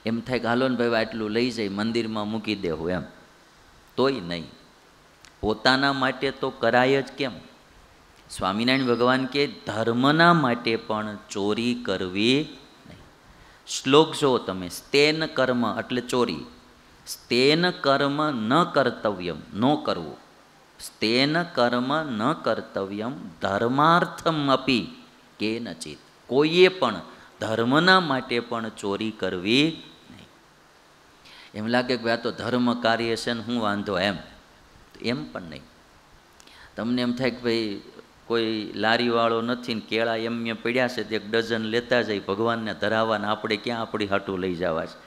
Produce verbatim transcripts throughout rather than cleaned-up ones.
એમ થાય કે હાલો ને ભાઈ આટલું લઈ જાય મંદિરમાં મૂકી દેવું એમ, તોય નહીં. પોતાના માટે તો કરાય જ કેમ? સ્વામિનારાયણ ભગવાન કે ધર્મના માટે પણ ચોરી કરવી નહીં. શ્લોક જો તમે, સ્તેન કર્મ એટલે ચોરી, સ્તેન કર્મ ન કર્તવ્યમ, ન કરવું, સ્તેન કર્મ ન કર્તવ્યમ ધર્માર્થમ અપી કેનચિત, કોઈએ પણ ધર્મના માટે પણ ચોરી કરવી નહીં. એમ લાગે કે ભાઈ આ તો ધર્મ કાર્ય છે ને હું વાંધો એમ, એમ પણ નહીં. તમને એમ થાય કે ભાઈ કોઈ લારીવાળો નથી ને કેળા એમ મેં પડ્યા છે તો એક ડઝન લેતા જાય ભગવાનને ધરાવવાના, આપણે ક્યાં આપણી હાટું લઈ જવા છે?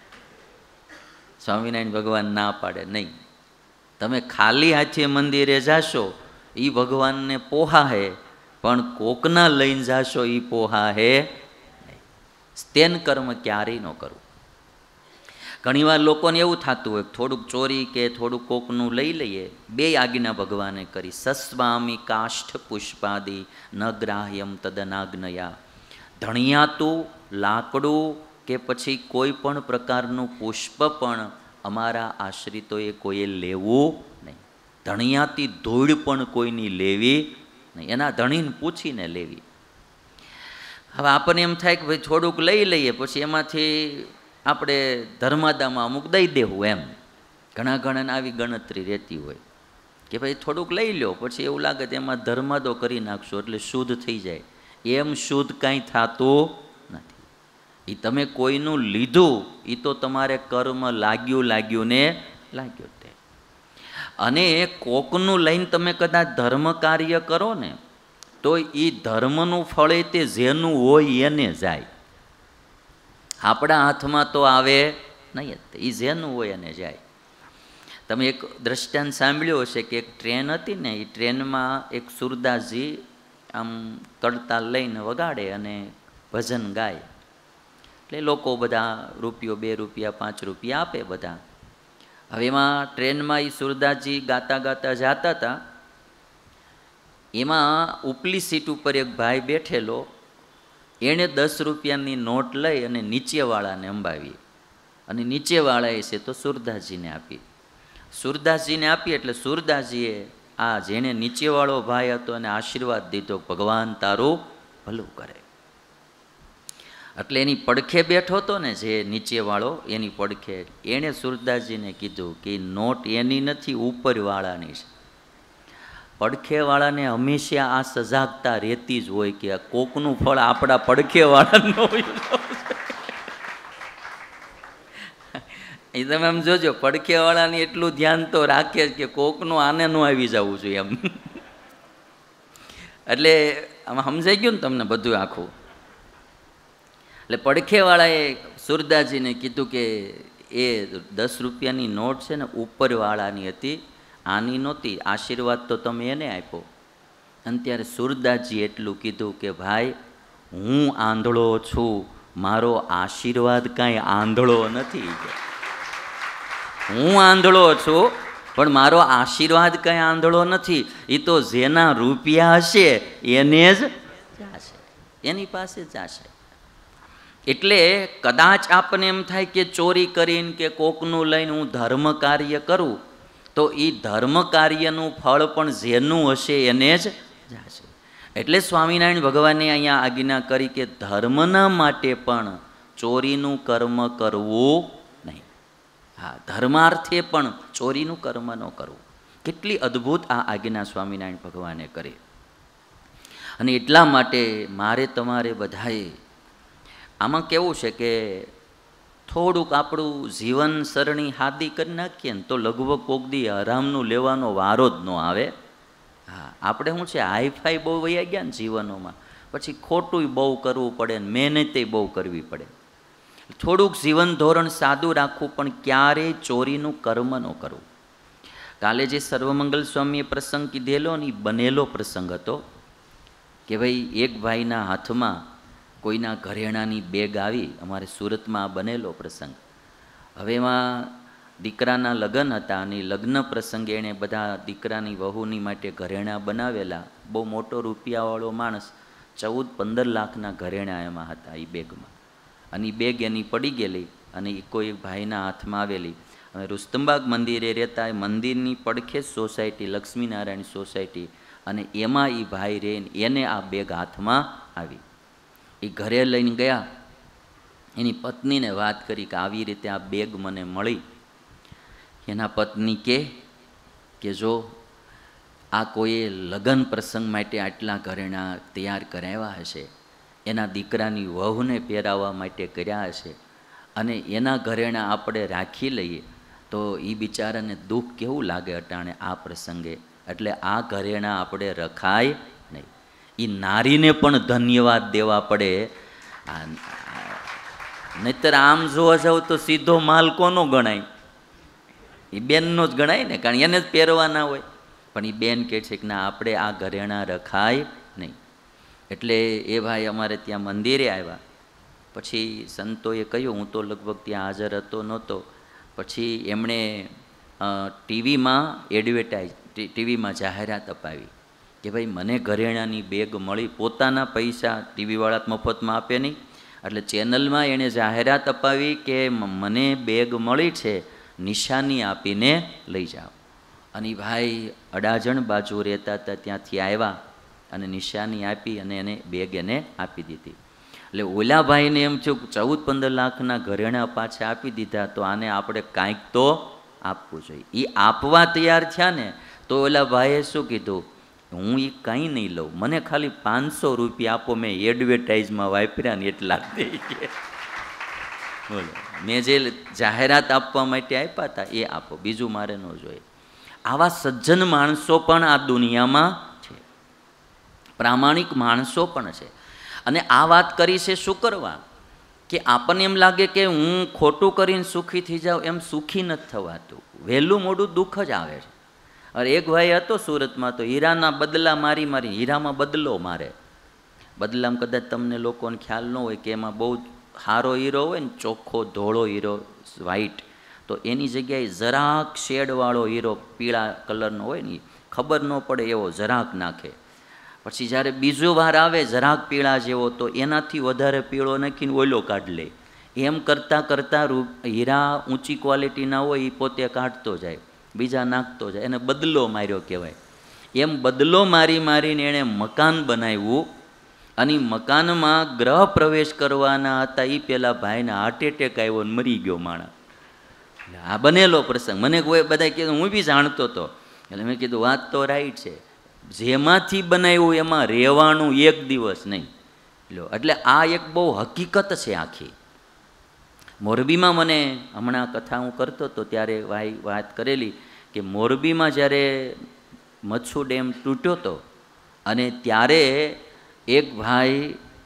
સ્વામિનારાયણ ભગવાન ના પાડે નહીં. તમે ખાલી હાથે મંદિરે જાશો એ ભગવાનને પોહા હે, પણ કોકના લઈને જાશો એ પોહા હે નહીં. સ્તેન કર્મ ક્યારેય ન કરવું. ઘણીવાર લોકોને એવું થતું હોય થોડુંક ચોરી કે થોડુંક કોકનું લઈ લઈએ, બે આજ્ઞા ભગવાને કરી, સસ્વામી કાષ્ઠ પુષ્પાદિ ન ગ્રાહ્યમ તદનાગ્નયા. ધણિયાતું લાકડું કે પછી કોઈ પણ પ્રકારનું પુષ્પ પણ અમારા આશ્રિતોએ કોઈએ લેવું નહીં. ધણિયાતી ધૂળ પણ કોઈની લેવી નહીં, એના ધણીને પૂછીને લેવી. હવે આપણને એમ થાય કે ભાઈ થોડુંક લઈ લઈએ પછી એમાંથી આપણે ધર્માદામાં અમુક દઈ દેવું એમ. ઘણા ઘણાને આવી ગણતરી રહેતી હોય કે ભાઈ થોડુંક લઈ લો, પછી એવું લાગે તો એમાં ધર્માદો કરી નાખશો એટલે શુદ્ધ થઈ જાય. એમ શુદ્ધ કાંઈ થતું નથી. એ તમે કોઈનું લીધું એ તો તમારે કર્મ લાગ્યું લાગ્યું ને લાગ્યું તે. અને કોકનું લઈને તમે કદાચ ધર્મ કાર્ય કરો ને તો એ ધર્મનું ફળ એ તે જેનું હોય એને જાય, આપણા હાથમાં તો આવે નહીં. એ જેનું હોય એને જાય. તમે એક દ્રષ્ટાંત સાંભળ્યો હશે કે એક ટ્રેન હતી ને, એ ટ્રેનમાં એક સુરદાસજી આમ તડતાલ લઈને વગાડે અને ભજન ગાય. એટલે લોકો બધા રૂપિયો બે રૂપિયા પાંચ રૂપિયા આપે બધા. હવે એમાં ટ્રેનમાં એ સુરદાસજી ગાતા ગાતા જતા હતા, એમાં ઉપલી સીટ ઉપર એક ભાઈ બેઠેલો, એણે દસ રૂપિયાની નોટ લઈ અને નીચેવાળાને અંબાવી, અને નીચેવાળાએ છે તો સુરદાસજીને આપી. સુરદાસજીને આપી એટલે સુરદાસજીએ આ જેણે નીચેવાળો ભાઈ હતો એને આશીર્વાદ દીધો, ભગવાન તારું ભલું કરે. એટલે એની પડખે બેઠો હતો ને જે નીચેવાળો, એની પડખે એણે સુરદાસજીને કીધું કે નોટ એની નથી, ઉપરવાળાની છે. પડખેવાળાને હંમેશા આ સજાગતા રહેતી જ હોય કે કોકનું ફળ આપણા પડખેવાળાનું હોય. એ તમે આમ જોજો, પડખેવાળાને એટલું ધ્યાન તો રાખે જ કે કોકનું આને ન આવી જવું જોઈએ એમ. એટલે આમાં સમજાઈ ગયું ને તમને બધું આખું. એટલે પડખેવાળાએ સુરદાસજીને કીધું કે એ દસ રૂપિયાની નોટ છે ને ઉપરવાળાની હતી, આની નહોતી, આશીર્વાદ તો તમે એને આપ્યો. અને ત્યારે સુરદાસજી એટલું કીધું કે ભાઈ હું આંધળો છું, મારો આશીર્વાદ કાંઈ આંધળો નથી. હું આંધળો છું પણ મારો આશીર્વાદ કાંઈ આંધળો નથી. એ તો જેના રૂપિયા હશે એને જ જાશે, એની પાસે જાશે. એટલે કદાચ આપણને એમ થાય કે ચોરી કરીને કે કોકનું લઈને હું ધર્મ કાર્ય કરું તો એ ધર્મ કાર્યનું ફળ પણ જેનું હશે એને જ જાશે. એટલે સ્વામિનારાયણ ભગવાને અહીંયા આજ્ઞા કરી કે ધર્મના માટે પણ ચોરીનું કર્મ કરવું નહીં. હા, ધર્માર્થે પણ ચોરીનું કર્મ ન કરવું. કેટલી અદ્ભુત આ આજ્ઞા સ્વામિનારાયણ ભગવાને કરી. અને એટલા માટે મારે તમારે બધાએ આમાં કેવું છે કે થોડુંક આપણું જીવન સરણી હાદી કરી નાખીએ ને તો લગભગ કોક દી હરામનું લેવાનો વારો જ ન આવે. હા, આપણે શું છે હાઈફાઈ બહુ વયા ગયા ને જીવનોમાં, પછી ખોટું બહુ કરવું પડે ને મહેનતે બહુ કરવી પડે. થોડુંક જીવન ધોરણ સાદું રાખવું, પણ ક્યારેય ચોરીનું કર્મ ન કરવું. કાલે જે સર્વમંગલ સ્વામીએ પ્રસંગ કીધેલો ને એ બનેલો પ્રસંગ હતો કે ભાઈ એક ભાઈના હાથમાં કોઈના ઘરેણાની બેગ આવી. અમારે સુરતમાં બનેલો પ્રસંગ. હવે એમાં દીકરાના લગ્ન હતા અને લગ્ન પ્રસંગે એણે બધા દીકરાની વહુની માટે ઘરેણાં બનાવેલા. બહુ મોટો રૂપિયાવાળો માણસ, ચૌદ પંદર લાખના ઘરેણાં એમાં હતા એ બેગમાં. અને એ બેગ એની પડી ગયેલી અને એ કોઈ ભાઈના હાથમાં આવેલી. હવે રુસ્તમબાગ મંદિરે રહેતા મંદિરની પડખે જ સોસાયટી, લક્ષ્મીનારાયણ સોસાયટી, અને એમાં એ ભાઈ રહીને એને આ બેગ હાથમાં આવી. એ ઘરે લઈને ગયા, એની પત્નીને વાત કરી કે આવી રીતે આ બેગ મને મળી. એના પત્ની કે કે જો આ કોઈએ લગ્ન પ્રસંગ માટે આટલા ઘરેણા તૈયાર કરાવ્યા હશે, એના દીકરાની વહુને પહેરાવવા માટે કર્યા હશે, અને એના ઘરેણા આપણે રાખી લઈએ તો એ બિચારાને દુઃખ કેવું લાગે અટાણે આ પ્રસંગે. એટલે આ ઘરેણા આપણે રખાય નહીં. એ નારીને પણ ધન્યવાદ દેવા પડે. નહીતર આમ જોવા જાવ તો સીધો માલ કોનો ગણાય? એ બેનનો જ ગણાય ને, કારણ એને જ પહેરવાના હોય. પણ એ બેન કહે છે કે ના, આપણે આ ઘરેણા રખાય નહીં. એટલે એ ભાઈ અમારે ત્યાં મંદિરે આવ્યા. પછી સંતોએ કહ્યું, હું તો લગભગ ત્યાં હાજર હતો નહોતો, પછી એમણે ટીવીમાં એડવર્ટાઇઝ ટીવીમાં જાહેરાત અપાવી કે ભાઈ મને ઘરેણાની બેગ મળી. પોતાના પૈસા ટીવીવાળા મફતમાં આપે નહીં, એટલે ચેનલમાં એણે જાહેરાત અપાવી કે મને બેગ મળી છે, નિશાની આપીને લઈ જાઓ. અને ભાઈ અડાજણ બાજુ રહેતા હતા, ત્યાંથી આવ્યા અને નિશાની આપી અને એને બેગ એને આપી દીધી. એટલે ઓલા ભાઈને એમ થયું ચૌદ પંદર લાખના ઘરેણા પાછા આપી દીધા, તો આને આપણે કાંઈક તો આપવું જોઈએ. એ આપવા તૈયાર થયા ને તો ઓલા ભાઈએ શું કીધું, હું એ કંઈ નહીં લઉં, મને ખાલી પાંચસો રૂપિયા આપો, મેં એડવર્ટાઇઝમાં વાપર્યા ને એટલા જ દઈ ગયા. બોલો, મેં જે જાહેરાત આપવા માટે આપ્યા હતા એ આપો, બીજું મારે ન જોઈએ. આવા સજ્જન માણસો પણ આ દુનિયામાં છે, પ્રામાણિક માણસો પણ છે. અને આ વાત કરી છે શું કરવા, કે આપણને એમ લાગે કે હું ખોટું કરીને સુખી થઈ જાઉં, એમ સુખી નથી થવાતું. વહેલું મોડું દુઃખ જ આવે છે. અરે એક ભાઈ હતો સુરતમાં, તો હીરાના બદલા મારી મારી હીરામાં બદલો મારે. બદલામાં કદાચ તમને લોકોને ખ્યાલ ન હોય કે એમાં બહુ સારો હીરો હોય ને, ચોખ્ખો ધોળો હીરો વ્હાઈટ, તો એની જગ્યાએ જરાક શેડવાળો હીરો પીળા કલરનો હોય ને, ખબર ન પડે એવો જરાક નાખે. પછી જ્યારે બીજો વાર આવે જરાક પીળા જેવો, તો એનાથી વધારે પીળો નાખીને ઓઈલો કાઢી લે. એમ કરતાં કરતાં રૂ હીરા ઊંચી ક્વોલિટીના હોય એ પોતે કાઢતો જાય, બીજા નાખતો જાય, એને બદલો માર્યો કહેવાય. એમ બદલો મારી મારીને એણે મકાન બનાવ્યું, અને મકાનમાં ગ્રહ પ્રવેશ કરવાના હતા એ પેલા ભાઈને હાર્ટ એટેક આવ્યો ને મરી ગયો માણસ. આ બનેલો પ્રસંગ. મને કોઈ બધા કીધું, હું બી જાણતો હતો. એટલે મેં કીધું વાત તો રાઈટ છે, જેમાંથી બનાવ્યું એમાં રહેવાનું એક દિવસ નહીં લો. એટલે આ એક બહુ હકીકત છે આખી. મોરબીમાં મને હમણાં કથા હું કરતો હતો ત્યારે ભાઈ વાત કરેલી કે મોરબીમાં જ્યારે મચ્છુ ડેમ તૂટ્યો હતો અને ત્યારે એક ભાઈ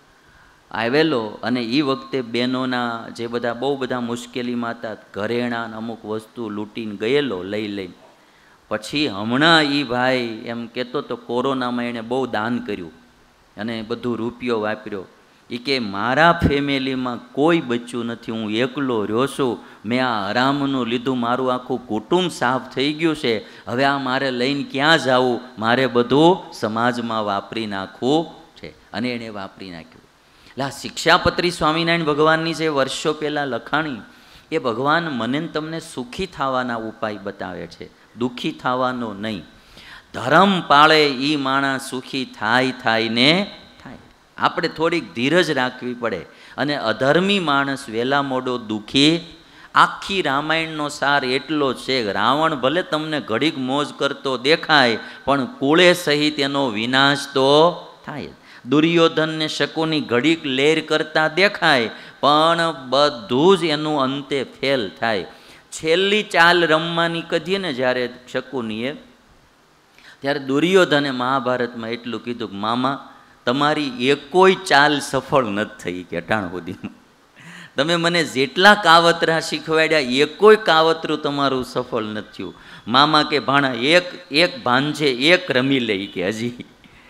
આવેલો, અને એ વખતે બહેનોના જે બધા બહુ બધા મુશ્કેલીમાં હતા, ઘરેણાં અમુક વસ્તુ લૂંટીને ગયેલો લઈ લઈ. પછી હમણાં એ ભાઈ એમ કહેતો તો કોરોનામાં એણે બહુ દાન કર્યું અને બધું રૂપિયો વાપર્યો. એ કે મારા ફેમિલીમાં કોઈ બચ્યું નથી, હું એકલો રહ્યો છું, મેં આ હરામનું લીધું, મારું આખું કુટુંબ સાફ થઈ ગયું છે, હવે આ મારે લઈને ક્યાં જાવું, મારે બધું સમાજમાં વાપરી નાખવું છે. અને એણે વાપરી નાખ્યું. એટલે આ શિક્ષાપત્રી સ્વામિનારાયણ ભગવાનની જે વર્ષો પહેલાં લખાણી, એ ભગવાન મને તમને સુખી થવાના ઉપાય બતાવે છે, દુઃખી થવાનો નહીં. ધર્મ પાળે એ માણસ સુખી થાય થાય ને થાય. આપણે થોડીક ધીરજ રાખવી પડે. અને અધર્મી માણસ વહેલા મોડો દુઃખી. આખી રામાયણનો સાર એટલો છે, રાવણ ભલે તમને ઘડીક મોજ કરતો દેખાય, પણ કુળે સહિત એનો વિનાશ તો થાય. દુર્યોધનને શકુની ઘડીક લેર કરતા દેખાય, પણ બધું જ એનું અંતે ફેલ થાય. છેલ્લી ચાલ રમવાની કહીએ ને જ્યારે શકુનીએ, ત્યારે દુર્યોધને મહાભારતમાં એટલું કીધું કે મામા તમારી એકોય ચાલ સફળ નથી થઈ કે અટાણ સુધીમાં. તમે મને જેટલા કાવતરા શીખવાડ્યા એકોય કાવતરું તમારું સફળ નથી થયું. મામા કે ભાણા એક એક ભાંજે એક રમી લે કે હજી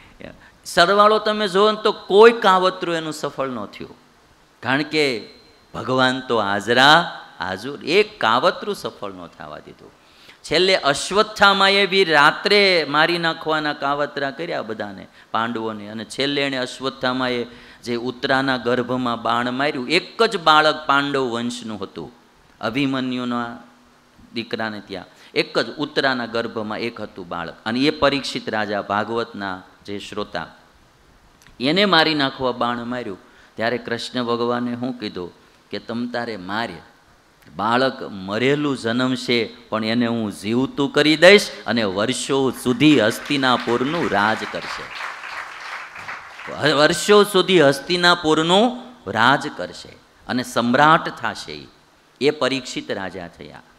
સરવાળો તમે જુઓ ને તો કોઈ કાવતરું એનું સફળ ન થયું. કારણ કે ભગવાન તો હાજરા હાજુર, એક કાવતરું સફળ ન થવા દીધું. છેલ્લે અશ્વત્થામાએ બી રાત્રે મારી નાખવાના કાવતરા કર્યા બધાને, પાંડવોને. અને છેલ્લે એણે અશ્વત્થામાએ જે ઉત્તરાના ગર્ભમાં બાણ માર્યું, એક જ બાળક પાંડવ વંશનું હતું, અભિમન્યુના દીકરાને ત્યાં એક જ ઉત્તરાના ગર્ભમાં એક હતું બાળક, અને એ પરીક્ષિત રાજા ભાગવતના જે શ્રોતા, એને મારી નાખવા બાણ માર્યું. ત્યારે કૃષ્ણ ભગવાને શું કીધું કે તમ તારે મારે, બાળક મરેલું જન્મશે પણ એને હું જીવતું કરી દઈશ અને વર્ષો સુધી હસ્તિનાપુરનું રાજ કરશે. વર્ષો સુધી હસ્તિનાપુરનું રાજ કરશે અને સમ્રાટ થશે. એ પરીક્ષિત રાજા થયા.